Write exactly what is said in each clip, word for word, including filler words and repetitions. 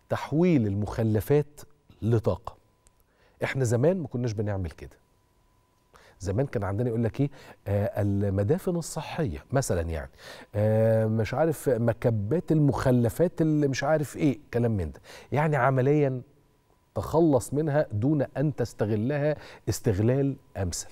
تحويل المخلفات لطاقة. احنا زمان ما كناش بنعمل كده. زمان كان عندنا يقول لك ايه، آه المدافن الصحيه مثلا، يعني آه مش عارف مكبات المخلفات اللي مش عارف ايه كلام من ده، يعني عمليا تخلص منها دون ان تستغلها استغلال امثل.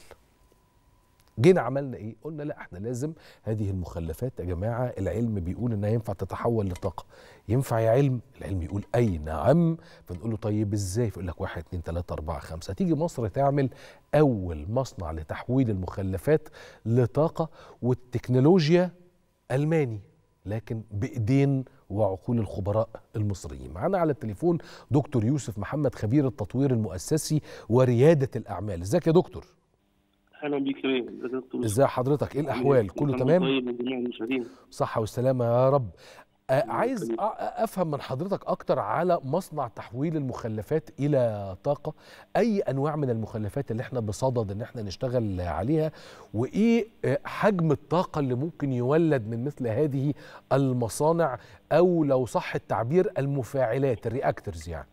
جينا عملنا ايه؟ قلنا لا، احنا لازم هذه المخلفات يا جماعه، العلم بيقول انها ينفع تتحول لطاقه. ينفع يا علم؟ العلم يقول اي نعم. فنقول له طيب ازاي؟ فيقول لك واحد اتنين تلاته اربعه خمسه. تيجي مصر تعمل اول مصنع لتحويل المخلفات لطاقه، والتكنولوجيا الماني، لكن بايدين وعقول الخبراء المصريين. معانا على التليفون دكتور يوسف محمد، خبير التطوير المؤسسي ورياده الاعمال. ازيك يا دكتور؟ اهلا بيك يا دكتور. ازي حضرتك؟ ايه الاحوال؟ كله تمام؟ طيب وجميع المشاهدين صحه والسلامه يا رب. آه عايز افهم من حضرتك اكتر على مصنع تحويل المخلفات الى طاقه. اي انواع من المخلفات اللي احنا بصدد ان احنا نشتغل عليها، وايه حجم الطاقه اللي ممكن يولد من مثل هذه المصانع، او لو صح التعبير المفاعلات، الرياكتورز يعني.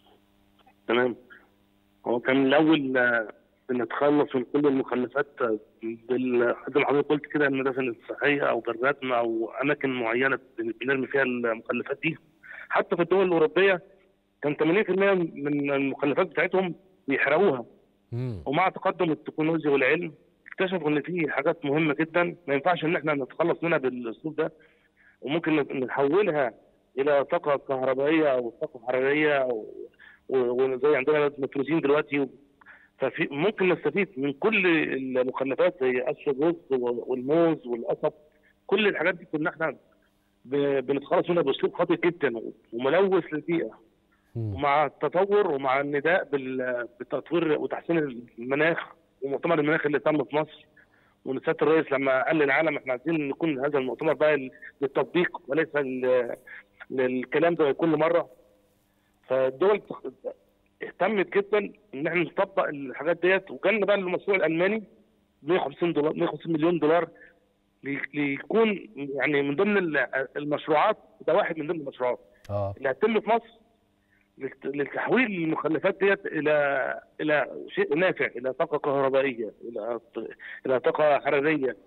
تمام. هو كان الاول بنتخلص من كل المخلفات بال زي ما حضرتك قلت كده، المدافن الصحيه او بالردم او اماكن معينه بنرمي فيها المخلفات دي. حتى في الدول الاوروبيه كان ثمانين بالمئة من المخلفات بتاعتهم بيحرقوها. مم. ومع تقدم التكنولوجيا والعلم اكتشفوا ان في حاجات مهمه جدا ما ينفعش ان احنا نتخلص منها بالاسلوب ده، وممكن نحولها الى طاقه كهربائيه او طاقه حراريه، وزي عندنا النيتروجين دلوقتي. ففي ممكن نستفيد من كل المخلفات زي قش الرز والموز والقصب. كل الحاجات دي كنا احنا بنتخلص منها باسلوب خاطئ جدا وملوث للبيئه. ومع التطور ومع النداء بالتطوير وتحسين المناخ ومؤتمر المناخ اللي تم في مصر، ونسيت الرئيس لما قال للعالم احنا عايزين نكون هذا المؤتمر بقى للتطبيق وليس للكلام ده كل مره. فالدول اهتمت جدا ان احنا نطبق الحاجات ديت، وكان بقى المشروع الالماني مية وخمسين دولار مية وخمسين مليون دولار ليكون يعني من ضمن المشروعات. ده واحد من ضمن المشروعات اه اللي هتتم في مصر لتحويل المخلفات ديت الى الى شيء نافع، الى طاقه كهربائيه، الى الى طاقه حراريه.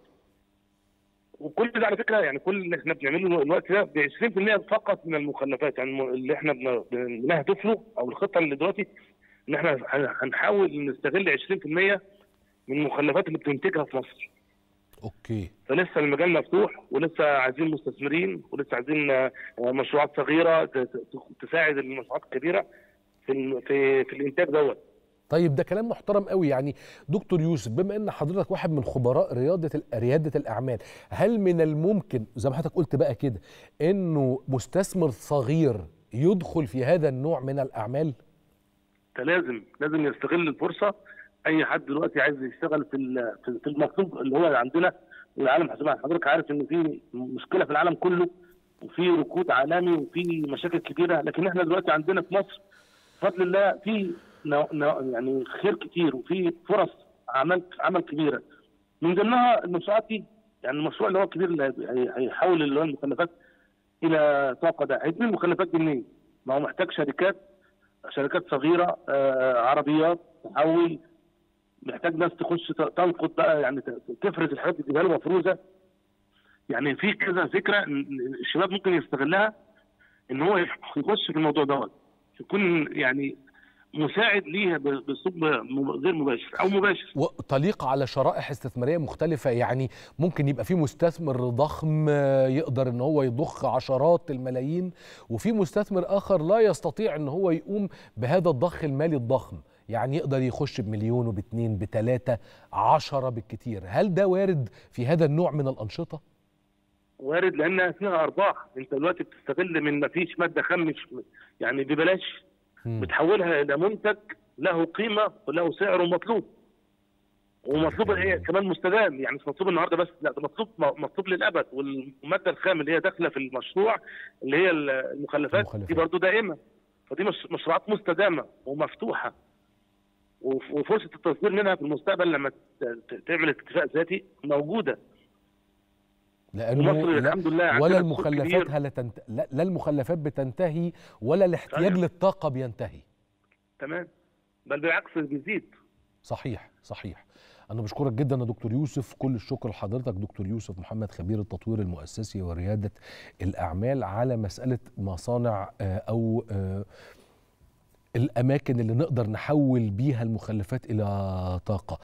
وكل ده على فكره يعني كل اللي احنا بنعمله الوقت ده ب عشرين بالمئة فقط من المخلفات، يعني اللي احنا بنهدف له او الخطه اللي دلوقتي ان احنا هنحاول نستغل عشرين بالمئة من المخلفات اللي بتنتجها في مصر. اوكي. فلسه المجال مفتوح، ولسه عايزين مستثمرين، ولسه عايزين مشروعات صغيره تساعد المشروعات الكبيره في في في الانتاج دوت. طيب ده كلام محترم قوي. يعني دكتور يوسف، بما ان حضرتك واحد من خبراء رياده رياده الاعمال، هل من الممكن زي ما حضرتك قلت بقى كده انه مستثمر صغير يدخل في هذا النوع من الاعمال؟ ده لازم لازم يستغل الفرصه. اي حد دلوقتي عايز يشتغل في في المطلوب اللي هو عندنا العالم. حضرتك عارف ان في مشكله في العالم كله، وفي ركود عالمي، وفي مشاكل كبيره، لكن احنا دلوقتي عندنا في مصر بفضل الله في يعني خير كتير، وفي فرص عمل عمل كبيره. من ضمنها المشروعات دي، يعني المشروع اللي هو الكبير اللي هيحول اللي هو المخلفات الى طاقه، ده هيجيب المخلفات دي منين؟ ما هو محتاج شركات شركات صغيره، آه عربيات تحول، محتاج ناس تخش تنقط بقى، يعني تفرز الحاجات دي تجيبها له مفروزه. يعني في كذا فكره الشباب ممكن يستغلها ان هو يخش في الموضوع دوت، يكون يعني مساعد ليها باسلوب غير مباشر او مباشر، وتليق على شرائح استثماريه مختلفه. يعني ممكن يبقى في مستثمر ضخم يقدر ان هو يضخ عشرات الملايين، وفي مستثمر اخر لا يستطيع ان هو يقوم بهذا الضخ المالي الضخم، يعني يقدر يخش بمليون وباتنين بتلاته عشرة بالكتير. هل ده وارد في هذا النوع من الانشطه؟ وارد، لانها فيها ارباح. انت دلوقتي بتستغل من ما فيش ماده خام يعني ببلاش، بتحولها الى منتج له قيمه وله سعر ومطلوب، ومطلوب ايه كمان مستدام. يعني مش مطلوب النهارده بس، لا ده مطلوب مطلوب للابد. والماده الخام اللي هي داخله في المشروع اللي هي المخلفات, المخلفات. دي برضو دائمه. فدي مشروعات مستدامه ومفتوحه، وفرصه التصدير منها في المستقبل لما تعمل اتفاق ذاتي موجوده. لانه ومصر لا الحمد لله عندنا ولا سوق المخلفات كبير. هل تنت... لا, لا المخلفات بتنتهي ولا الاحتياج صحيح. للطاقه بينتهي. تمام، بل بالعكس بيزيد. صحيح صحيح. أنا بشكرك جدا يا دكتور يوسف، كل الشكر لحضرتك دكتور يوسف محمد خبير التطوير المؤسسي وريادة الأعمال على مسألة مصانع أو الأماكن اللي نقدر نحول بيها المخلفات إلى طاقة.